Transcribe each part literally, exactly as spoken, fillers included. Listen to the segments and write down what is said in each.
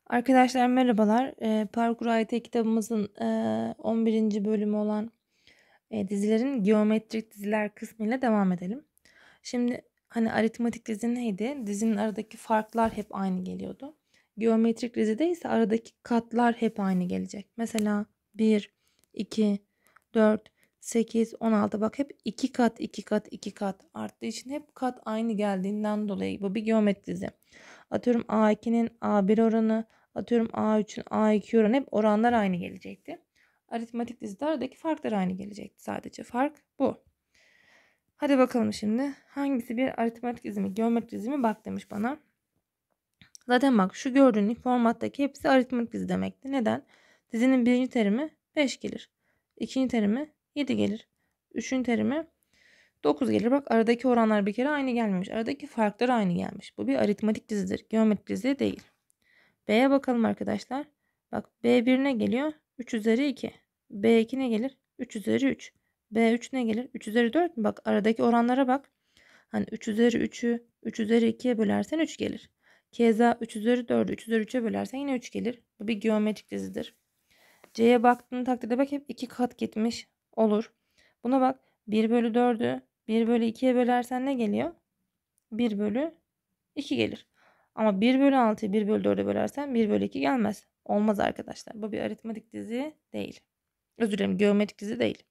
Arkadaşlar merhabalar. Eee, Parkur A Y T kitabımızın eee, on birinci bölümü olan eee, dizilerin geometrik diziler kısmıyla devam edelim. Şimdi hani aritmetik dizi neydi? Dizinin aradaki farklar hep aynı geliyordu. Geometrik dizide ise aradaki katlar hep aynı gelecek. Mesela bir, iki, dört, sekiz, on altı. Bak hep iki kat, iki kat, iki kat arttığı için hep kat aynı geldiğinden dolayı bu bir geometrik dizi. Atıyorum A ikinin A bir oranı, atıyorum A üçün A iki oranı hep oranlar aynı gelecekti. Aritmetik dizide aradaki farklar aynı gelecekti. Sadece fark bu. Hadi bakalım şimdi. Hangisi bir aritmetik dizi mi, geometrik dizi mi? Bak demiş bana. Zaten bak şu gördüğün formattaki hepsi aritmetik dizi demekti. Neden? Dizinin birinci terimi beş gelir. İkinci terimi yedi gelir. Üçüncü terimi dokuz gelir. Bak aradaki oranlar bir kere aynı gelmemiş. Aradaki farklar aynı gelmiş. Bu bir aritmetik dizidir. Geometrik dizi değil. B'ye bakalım arkadaşlar. Bak B bir ne geliyor? üç üzeri iki. B iki ne gelir? üç üzeri üç. B üç ne gelir? üç üzeri dört mü? Bak aradaki oranlara bak. Hani üç üzeri üçü üç üzeri ikiye bölersen üç gelir. Keza üç üzeri dördü üç üzeri üçe bölersen yine üç gelir. Bu bir geometrik dizidir. C'ye baktığın takdirde bak hep iki kat gitmiş olur. Buna bak bir bölü dördü bir bölü ikiye bölersen ne geliyor? bir bölü iki gelir. Ama bir bölü altıyı bir bölü dörde bölersen bir bölü iki gelmez. Olmaz arkadaşlar. Bu bir aritmetik dizi değil. Özür dilerim, geometrik dizi değil.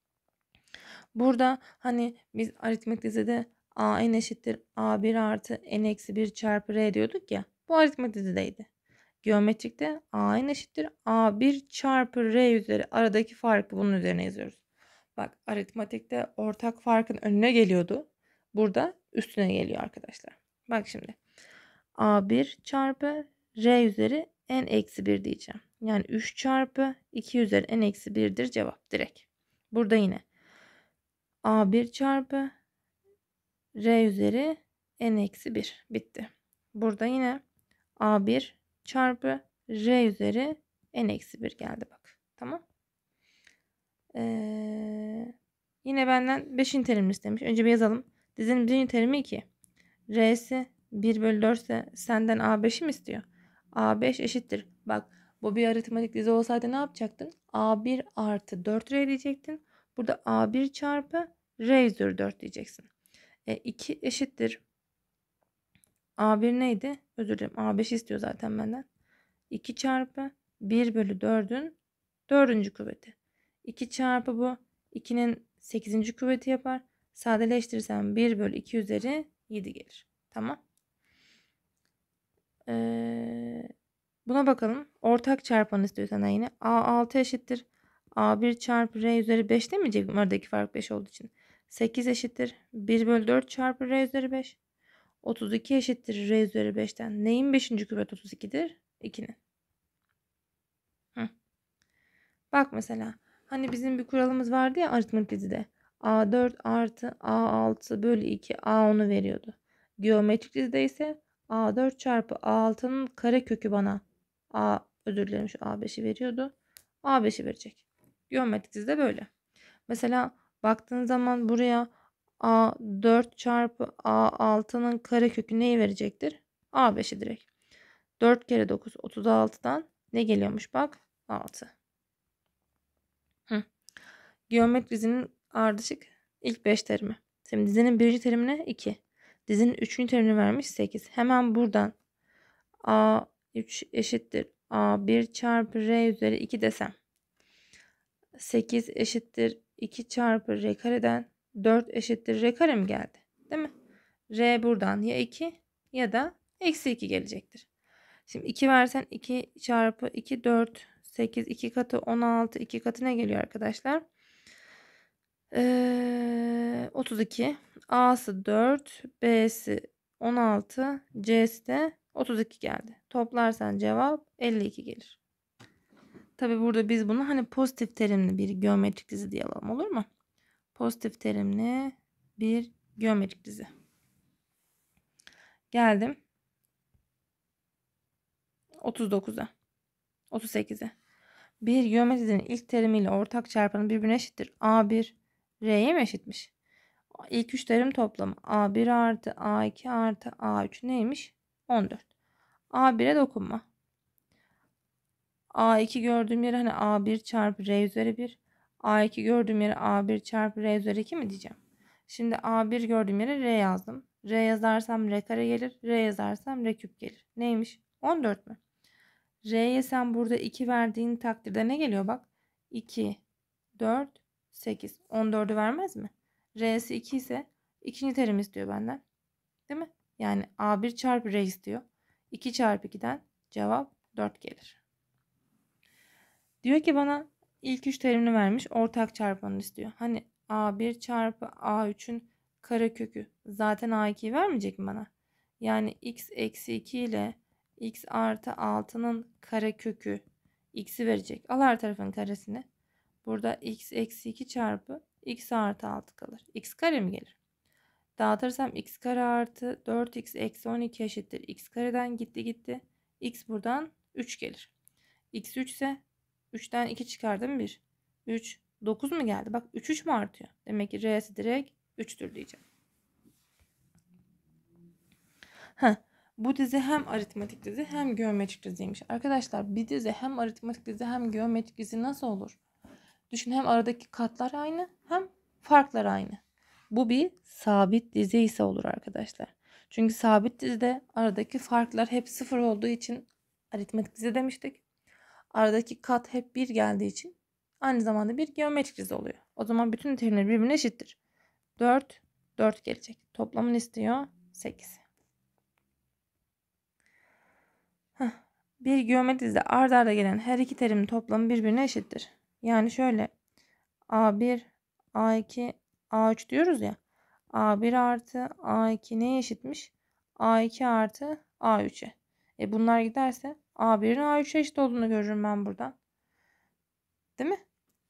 Burada hani biz aritmetik dizide a n eşittir a bir artı n eksi bir çarpı r diyorduk ya. Bu aritmetik dizideydi. Geometrikte a n eşittir a bir çarpı r üzeri aradaki farkı bunun üzerine yazıyoruz. Bak aritmetikte ortak farkın önüne geliyordu. Burada üstüne geliyor arkadaşlar. Bak şimdi. a bir çarpı r üzeri n eksi bir diyeceğim. Yani üç çarpı iki üzeri n eksi bir'dir cevap direkt. Burada yine a bir çarpı r üzeri n eksi bir bitti. Burada yine a bir çarpı r üzeri n eksi bir geldi bak. Tamam. Ee, yine benden beşinci terimini istemiş. Önce bir yazalım. Dizinin birinci terimi iki. R'si bir bölü dört ise senden a beş'i mi istiyor? a beş eşittir. Bak bu bir aritmetik dizi olsaydı ne yapacaktın? a bir artı dört r diyecektin. Burada a bir çarpı r üzeri dört diyeceksin. E, iki eşittir. a bir neydi? Özür dilerim. a beş istiyor zaten benden. iki çarpı bir bölü dördün dördüncü kuvveti. iki çarpı bu ikinin sekizinci kuvveti yapar. Sadeleştirirsem bir bölü iki üzeri yedi gelir. Tamam. Ee, buna bakalım. Ortak çarpanı istiyor sana yine. a altı eşittir. a bir çarpı r üzeri beş demeyecek mi? Aradaki fark beş olduğu için. sekiz eşittir. bir bölü dört çarpı r üzeri beş. otuz iki eşittir r üzeri beşten. Neyin beşinci kuvvet otuz iki'dir? ikinin. Hı. Bak mesela. Hani bizim bir kuralımız vardı ya aritmetik dizide. a dört artı a altı bölü iki a on'u veriyordu. Geometrik dizide ise a dört çarpı a altının karekökü bana a özür dilerim şu a beş'i veriyordu. a beş'i verecek. Geometrik dizide böyle. Mesela baktığın zaman buraya a dört çarpı a altının karekökü neyi verecektir? a beş'i direkt. dört kere dokuz otuz altı'dan ne geliyormuş bak? altı. Hı. Geometri dizinin ardışık ilk beş terimi. Şimdi dizinin birinci terimine iki. Dizinin üçüncü terimini vermiş sekiz. Hemen buradan a üç eşittir a bir çarpı r üzeri iki desem. sekiz eşittir iki çarpı r kareden dört eşittir r kare mi geldi? Değil mi? R buradan ya iki ya da eksi iki gelecektir. Şimdi iki versen iki çarpı iki dört sekiz iki katı on altı iki katı ne geliyor arkadaşlar? Ee, otuz iki. A'sı dört, B'si on altı, C'si de otuz iki geldi. Toplarsan cevap elli iki gelir. Tabi burada biz bunu hani pozitif terimli bir geometrik dizi diye alalım, olur mu? Pozitif terimli bir geometrik dizi. Geldim otuz dokuza. otuz sekize. Bir geometrik dizinin ilk terimiyle ortak çarpanı birbirine eşittir. a bir R'ye mi eşitmiş? İlk üç terim toplamı a bir artı a iki artı a üç neymiş? on dört. a bir'e dokunma. A iki gördüğüm yere hani A bir çarpı R üzeri bir. A iki gördüğüm yere A bir çarpı R üzeri iki mi diyeceğim? Şimdi A bir gördüğüm yere R yazdım. R yazarsam R kare gelir. R yazarsam R küp gelir. Neymiş? on dört mü? R'ye sen burada iki verdiğin takdirde ne geliyor bak? iki, dört, sekiz. on dördü vermez mi? R'si iki ise ikinci terim istiyor benden. Değil mi? Yani A bir çarpı R istiyor. iki çarpı ikiden cevap dört gelir. Diyor ki bana ilk üç terimini vermiş. Ortak çarpanını istiyor. Hani A bir çarpı A üçün karekökü. Zaten A ikiyi vermeyecek mi bana? Yani x eksi iki ile x artı altının karekökü x'i verecek. Al her tarafın karesini. Burada x eksi iki çarpı x artı altı kalır. X kare mi gelir? Dağıtırsam x kare artı dört x eksi on iki eşittir. X kareden gitti gitti. X buradan üç gelir. X üç ise üçten iki çıkardım bir. üç, dokuz mu geldi? Bak üç üç mü artıyor? Demek ki R'si direkt üçtür diyeceğim. Heh, bu dizi hem aritmetik dizi hem geometrik diziymiş. Arkadaşlar bir dizi hem aritmetik dizi hem geometrik dizi nasıl olur? Düşün, hem aradaki katlar aynı hem farklar aynı. Bu bir sabit dizi ise olur arkadaşlar. Çünkü sabit dizide aradaki farklar hep sıfır olduğu için aritmetik dizi demiştik. Aradaki kat hep bir geldiği için aynı zamanda bir geometrik dizi oluyor. O zaman bütün terimler birbirine eşittir. dört, dört gelecek. Toplamını istiyor sekiz. Heh. Bir geometrik dizide ard arda gelen her iki terimin toplamı birbirine eşittir. Yani şöyle A bir, A iki, A üç diyoruz ya. A bir artı A iki neye eşitmiş? A iki artı A üç'e. E bunlar giderse A bir'in A üç'e eşit olduğunu görürüm ben buradan. Değil mi?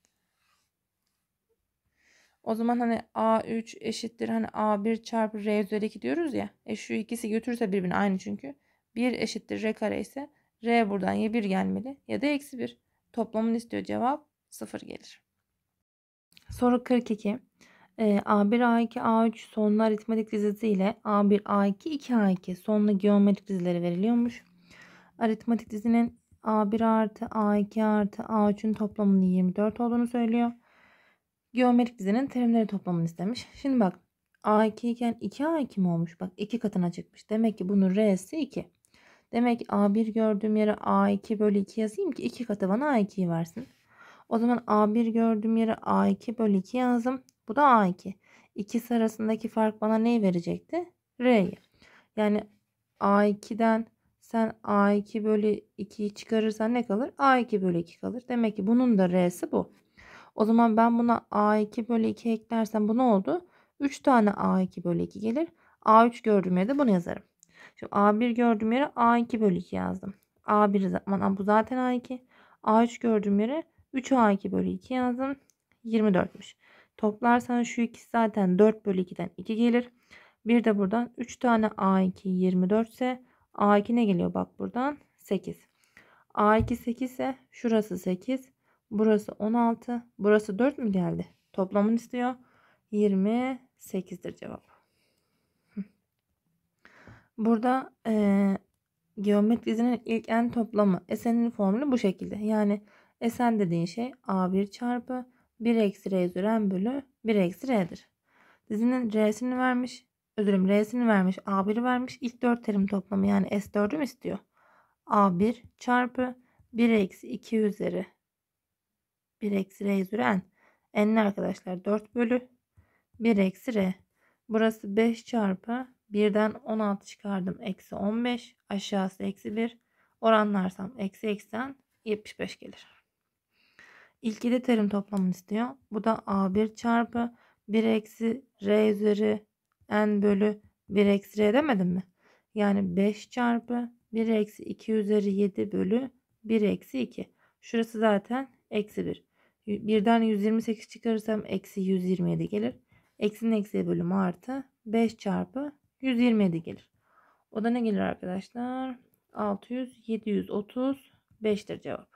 O zaman hani A üç eşittir hani A bir çarpı R üzeri iki diyoruz ya. E şu ikisi götürürse birbirine aynı çünkü. bir eşittir R kare ise R buradan ya bir gelmeli ya da eksi bir. Toplamını istiyor, cevap sıfır gelir. Soru kırk iki. E, A bir, A iki, A üç sonlu aritmetik dizisi ile A bir, A iki, iki A iki sonlu geometrik dizileri veriliyormuş. Aritmetik dizinin A bir artı A iki artı A üçün toplamının yirmi dört olduğunu söylüyor. Geometrik dizinin terimleri toplamını istemiş. Şimdi bak A iki iken iki A iki mi olmuş? Bak iki katına çıkmış. Demek ki bunun R'si iki. Demek ki A bir gördüğüm yere A iki bölü iki yazayım ki iki katı bana A ikiyi versin. O zaman A bir gördüğüm yere A iki bölü iki yazdım. Bu da A iki. İkisi arasındaki fark bana neyi verecekti? R'yi. Yani A iki'den sen A iki bölü ikiyi çıkarırsan ne kalır? A iki bölü iki kalır. Demek ki bunun da R'si bu. O zaman ben buna A iki bölü iki eklersem bu ne oldu? üç tane A iki bölü iki gelir. A üç gördüğüm yere de bunu yazarım. Şimdi A bir gördüğüm yere A iki bölü iki yazdım. A bir zaman bu zaten A iki. A üç gördüğüm yere üç A iki bölü iki yazdım. yirmi dört'müş. Toplarsan şu ikisi zaten dört bölü iki'den iki gelir. Bir de buradan üç tane A iki yirmi dört ise A iki ne geliyor? Bak buradan sekiz. A iki sekiz ise şurası sekiz. Burası on altı. Burası dört mü geldi? Toplamını istiyor. yirmi sekiz'dir cevap. Burada e, geometrik dizinin ilk en toplamı. S'nin formülü bu şekilde. Yani Sn dediğin şey A bir çarpı bir eksi R üzeri n bölü bir eksi R'dir. Dizinin R'sini vermiş. Özür dilerim, R'sini vermiş. A bir'i vermiş. İlk dört terim toplamı yani S dörd'ü mü istiyor? A bir çarpı bir eksi iki üzeri bir eksi R üzeri n. N arkadaşlar dört bölü bir eksi R. Burası beş çarpı birden on altı çıkardım. Eksi on beş. Aşağısı eksi bir. Oranlarsam eksi eksen yetmiş beş gelir. İlk yedi terim toplamını istiyor. Bu da A bir çarpı bir eksi R üzeri n bölü bir eksi R demedim mi? Yani beş çarpı bir eksi iki üzeri yedi bölü bir eksi iki. Şurası zaten eksi bir. birden yüz yirmi sekiz çıkarırsam eksi yüz yirmi yedi gelir. Eksinin eksiye bölümü artı beş çarpı yüz yirmi yedi gelir. O da ne gelir arkadaşlar? altı yüz, yedi yüz otuz beş'tir cevap.